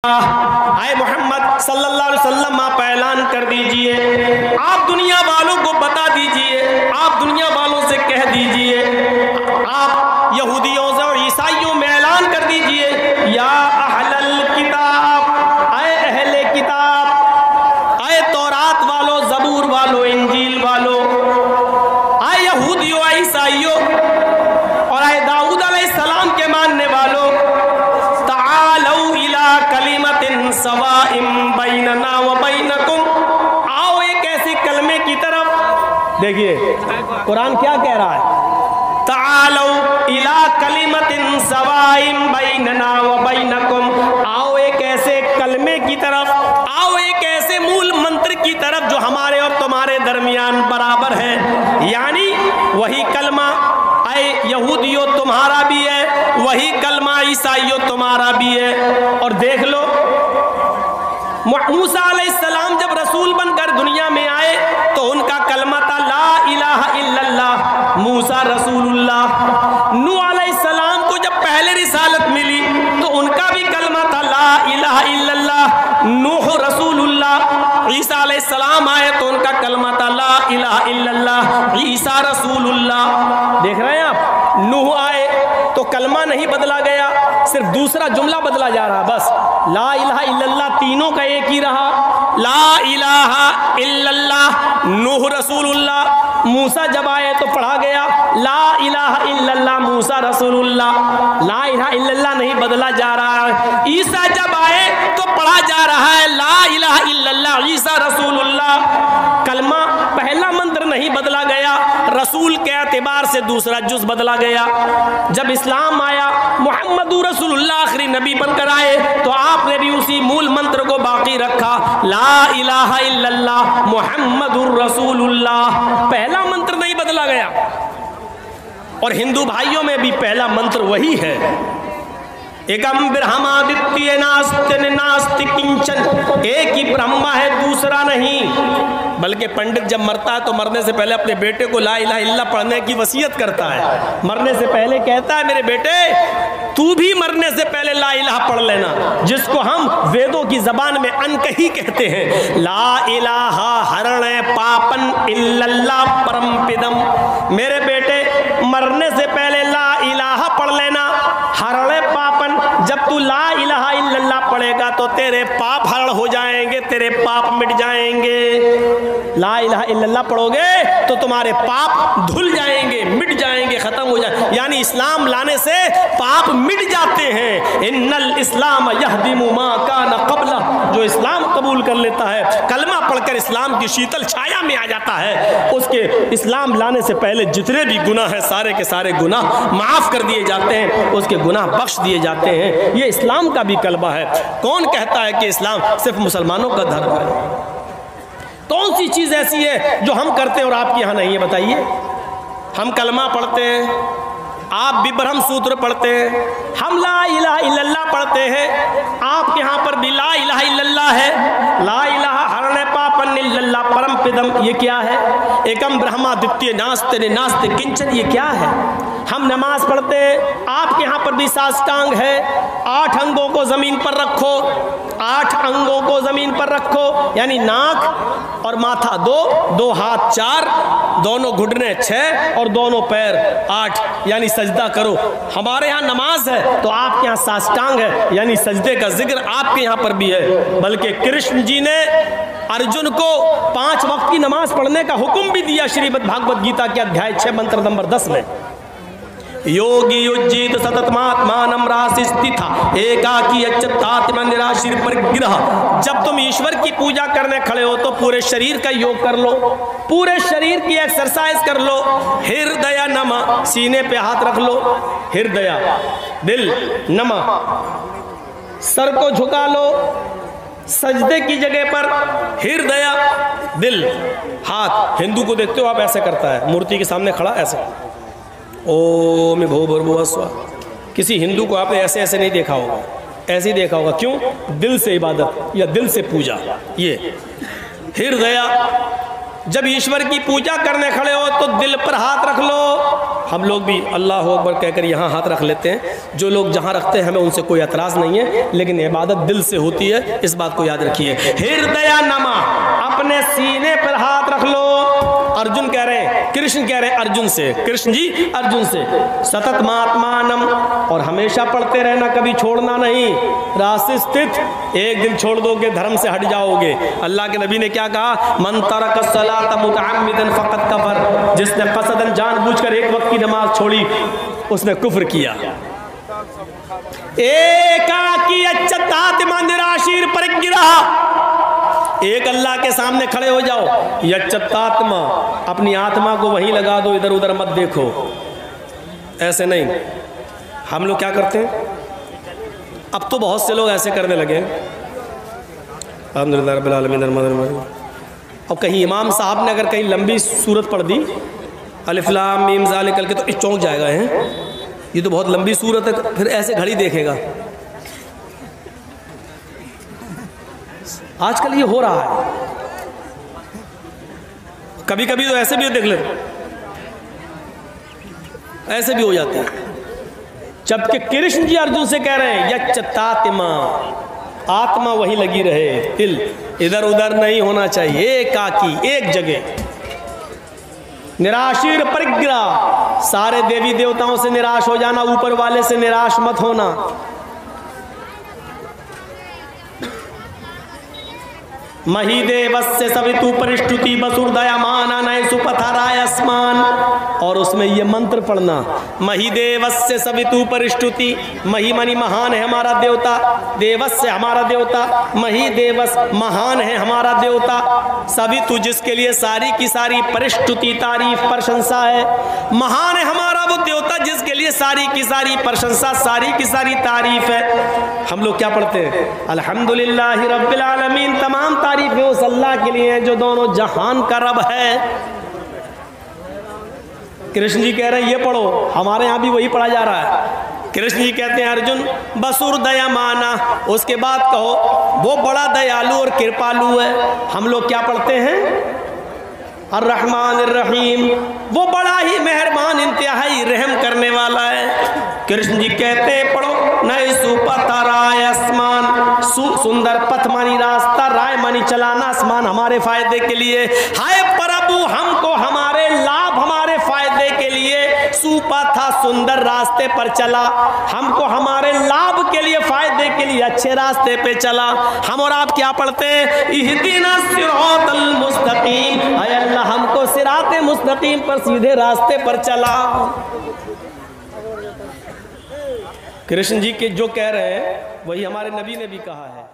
आए मोहम्मद सल्लल्लाहु अलैहि वसल्लम आप ऐलान कर दीजिए, आप दुनिया वालों को बता दीजिए, आप दुनिया वालों से कह दीजिए, आप यहूदियों से और ईसाइयों में ऐलान कर दीजिए, या अहलल किताब, आए अहले किताब, आए तौरात वालों, ज़बूर वालों, इंजील वालों, आए यहूदियों, आए ईसाइयों और आए दाऊद अलैहिस्सलाम के मानने वालों, सवाइम बैनना व बैनकुम, आओ एक ऐसे कलमे की तरफ। देखिए कुरान क्या कह रहा है, तालौ इला कलिमतिन सवाइम बैनना व बैनकुम, आओ एक ऐसे कलमे की तरफ, आओ एक ऐसे मूल मंत्र की तरफ जो हमारे और तुम्हारे दरमियान बराबर है। यानी वही कलमा आए यहूदियों तुम्हारा भी है, वही कलमा ईसाइयों तुम्हारा भी है। और देख लो मूसा अलैहिस्सलाम जब रसूल बनकर दुनिया में आए तो उनका कलमा था ला इलाहा इल्लल्लाह, मूसा रसूलुल्लाह। नूह अलैहिस्सलाम को जब पहले रिसालत मिली तो उनका भी कलमा था ला इलाहा इल्लल्लाह, नूह रसूलुल्लाह। ईसा अलैहिस्सलाम आए तो उनका कलमा था ला इलाहा इल्लल्लाह, ईसा रसूलुल्लाह। देख रहे हैं आप, नूह आए तो कलमा नहीं बदला गया, सिर्फ दूसरा जुमला बदला जा रहा, बस ला इलाहा इल्लल्लाह तीनों का एक ही रहा, ला इलाहा इल्लल्लाह नूह रसूलुल्लाह। मूसा जब आए तो पढ़ा गया ला इलाहा इल्लल्लाह मूसा रसूलुल्लाह, ला इलाहा इल्लल्लाह नहीं बदला जा रहा है। ईसा जब आए तो पढ़ा जा रहा है ला इलाहा इल्लल्लाह ईसा रसूलुल्लाह। कलमा पहला मंत्र नहीं बदला गया, रसूल के एतबार से दूसरा जुज बदला गया। जब इस्लाम आया, मुहम्मदुर रसूलुल्लाह आखिरी नबी बनकर आए तो आपने भी उसी मूल मंत्र को बाकी रखा, ला इलाहा इल्लल्लाह मुहम्मदुर रसूलुल्लाह। पहला मंत्र नहीं बदला गया। और हिंदू भाइयों में भी पहला मंत्र वही है, एकम ब्रह्मादित्य नास्ति नास्ति किंचन, एक ही ब्रह्मा है दूसरा नहीं। बल्कि पंडित जब मरता है तो मरने से पहले अपने बेटे को ला इलाहा इल्लल्लाह पढ़ने की वसीयत करता है। मरने से पहले कहता है मेरे बेटे तू भी मरने से पहले ला इलाहा पढ़ लेना, जिसको हम वेदों की जबान में अनकही कहते हैं। ला इलाहा हरण पापन इल्लल्लाह परमपिदम, मेरे बेटे मरने से पहले ला इलाहा पढ़ लेना। हरण पापन, जब तू ला इलाहा इल्लल्लाह पढ़ेगा तो तेरे पाप हरण हो जाएंगे, तेरे पाप मिट जाएंगे। ला इलाहा इल्लल्लाह पढ़ोगे तो तुम्हारे पाप धुल जाएंगे, मिट जाएंगे, खत्म हो जाएंगे। यानी इस्लाम लाने से पाप मिट जाते हैं। इन्नल इस्लाम यहदिमु मा काना क़ब्ला, जो इस्लाम कबूल कर लेता है, कलमा पढ़कर इस्लाम की शीतल छाया में आ जाता है, उसके इस्लाम लाने से पहले जितने भी गुनाह हैं सारे के सारे गुनाह माफ़ कर दिए जाते हैं, उसके गुनाह बख्श दिए जाते हैं। ये इस्लाम का भी कलमा है। कौन कहता है कि इस्लाम सिर्फ मुसलमानों का धर्म है? कौन सी चीज़ ऐसी है जो हम करते हैं और आपके यहाँ नहीं है? बताइए। हम कलमा पढ़ते हैं, आप भी ब्रह्म सूत्र पढ़ते हैं, हम ला इलाहा इल्लल्लाह पढ़ते हैं, आपके यहाँ पर भी ला इलाहा इल्लल्लाह है। ला इलाहा हरण पापन इल्लल्लाह परमपिदम, ये क्या है? एकम ब्रह्मादित्य नास्ति नास्ति किंचन, ये क्या है? हम नमाज पढ़ते हैं, आपके यहाँ पर भी साष्टांग है, 8 अंगों को ज़मीन पर रखो, 8 अंगों को ज़मीन पर रखो, यानी नाक और माथा 2, 2 हाथ 4, दोनों घुटने 6 और दोनों पैर 8, यानी सजदा करो। हमारे यहाँ नमाज है तो आपके यहाँ साष्टांग है, यानी सजदे का जिक्र आपके यहाँ पर भी है। बल्कि कृष्ण जी ने अर्जुन को 5 वक्त की नमाज पढ़ने का हुक्म भी दिया श्रीमद् भागवत गीता के अध्याय 6 मंत्र नंबर 10 में। योगी युज्जित सततमात्मानं रासिस्थिता एकाकी अच्युतात्म निराशीर परिग्रह। जब तुम ईश्वर की पूजा करने खड़े हो तो पूरे शरीर का योग कर लो, पूरे शरीर की एक्सरसाइज कर लो। हृदय नमा, सीने पे हाथ रख लो, हृदय दिल नमा, सर को झुका लो सजदे की जगह पर, हृदय दिल हाथ। हिंदू को देखते हो आप ऐसे करता है, मूर्ति के सामने खड़ा ऐसे, ओम भूर्भुवः स्वः। किसी हिंदू को आपने ऐसे ऐसे नहीं देखा होगा, ऐसे ही देखा होगा। क्यों? दिल से इबादत या दिल से पूजा। ये हृदय जब ईश्वर की पूजा करने खड़े हो तो दिल पर हाथ रख लो। हम लोग भी अल्लाह अकबर कहकर यहाँ हाथ रख लेते हैं, जो लोग जहाँ रखते हैं हमें उनसे कोई एतराज़ नहीं है, लेकिन इबादत दिल से होती है, इस बात को याद रखिए। हृदय नमा, अपने सीने पर हाथ रख लो। अर्जुन कह रहे हैं, कृष्ण कह रहे हैं अर्जुन से, कृष्ण जी अर्जुन से, सतत महात्मानम, और हमेशा पढ़ते रहना, कभी छोड़ना नहीं। रास्ते स्थित, एक दिन छोड़ दोगे धर्म से हट जाओगे। अल्लाह के नबी ने क्या कहा, मन तरक सलात मुतअम्मिदन फक़द कफ़र, जिसने कसदन जानबूझकर एक वक्त की नमाज छोड़ी उसने कुफ्र किया। एकाकी अच्युतात्मा निराशीर परिग्रह, एक अल्लाह के सामने खड़े हो जाओ, यच्चतात्मा, अपनी आत्मा को वहीं लगा दो, इधर उधर मत देखो। ऐसे नहीं, हम लोग क्या करते हैं, अब तो बहुत से लोग ऐसे करने लगे। अल्हम्दुलिल्लाह रब्बिल आलमीन अर्रहमानिर रहीम। अब कहीं इमाम साहब ने अगर कहीं लंबी सूरत पढ़ दी, अलिफ लाम मीम ज़ालिकल के, तो चौंक जाएगा, है ये तो बहुत लंबी सूरत है, फिर ऐसे घड़ी देखेगा। आजकल ये हो रहा है, कभी कभी तो ऐसे भी देख ले, ऐसे भी हो जाते हैं। जबकि कृष्ण जी अर्जुन से कह रहे हैं यच्चतात्मा, आत्मा वही लगी रहे, दिल इधर उधर नहीं होना चाहिए, एकाकी एक जगह। निराशीर परिग्रह, सारे देवी देवताओं से निराश हो जाना, ऊपर वाले से निराश मत होना। महीदेवस्य सवितु परिष्टुति वसुर्दयमाना नय सुपथराय अस्मान, और उसमें ये मंत्र पढ़ना, महीदेवस्य सवितु परिष्टुति, मही मनी महान है हमारा देवता, देवस्य हमारा देवता, महीदेवस महान है हमारा देवता, सवितु जिसके लिए सारी की सारी परिष्टुति तारीफ प्रशंसा है, महान है हमारा वो देवता जिसके लिए सारी की सारी प्रशंसा सारी की सारी तारीफ है। हम लोग क्या पढ़ते हैं, अल्हम्दुलिल्लाहि रब्बिल आलमीन, तमाम तारीफें उस अल्लाह के लिए हैं जो दोनों जहान का रब है। कृष्ण जी कह रहे हैं ये पढ़ो, हमारे यहाँ भी वही पढ़ा जा रहा है। कृष्ण जी कहते हैं अर्जुन बसुर दयामाना, उसके बाद कहो वो बड़ा दयालु और कृपालु है। हम लोग क्या पढ़ते हैं, अर्रहमान अर्रहीम, वो बड़ा ही मेहरबान इंतहाई रहम करने वाला है। कृष्ण जी कहते हैं पढ़ो, नए सुपथा राय आसमान, सुंदर पथ मानी रास्ता, राय मानी चलाना, आसमान हमारे फायदे के लिए। हाय प्रभु, हमको हमारे लाभ हमारे फायदे के लिए सुपथा सुंदर रास्ते पर चला, हमको हमारे लाभ के लिए फायदे के लिए अच्छे रास्ते पे चला। हम और आप क्या पढ़ते हैं, इहदिना सिरातल मुस्तकीम, हाय अल्लाह हमको सिराते मुस्तकीम पर सीधे रास्ते पर चला। कृष्ण जी के जो कह रहे हैं वही हमारे नबी ने भी कहा है।